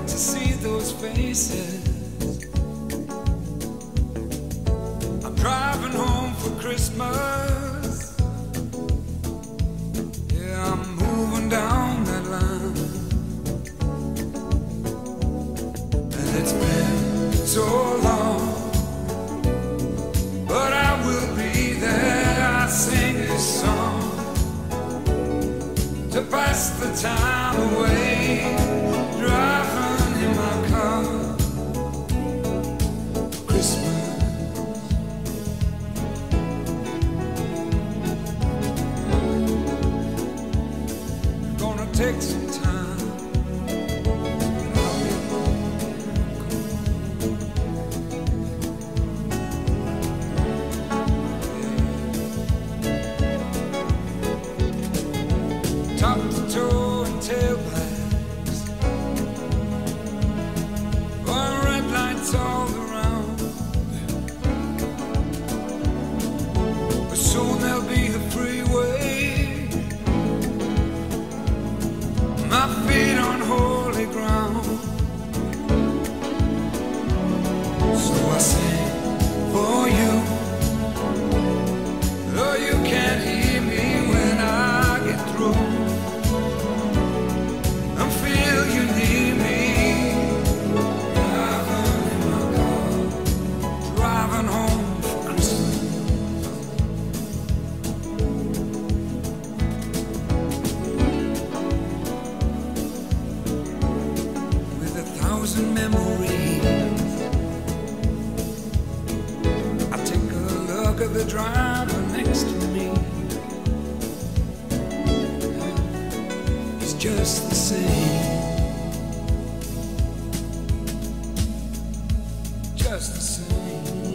to see those faces. I'm driving home for Christmas. Yeah, I'm moving down that line. And it's been so long, but I will be there. I sing this song to pass the time away, driving in my car for Christmas. Gonna take some time, and I'll be top to toe and tailbacks, or red lights all around. But soon there'll be a freeway, my feet on holy ground. So I sing for you, though you can't hear me when I get through. You need me, driving in my car, driving home for Christmas. With 1,000 memories, I take a look at the driver next to me. He's just the same. Just the same.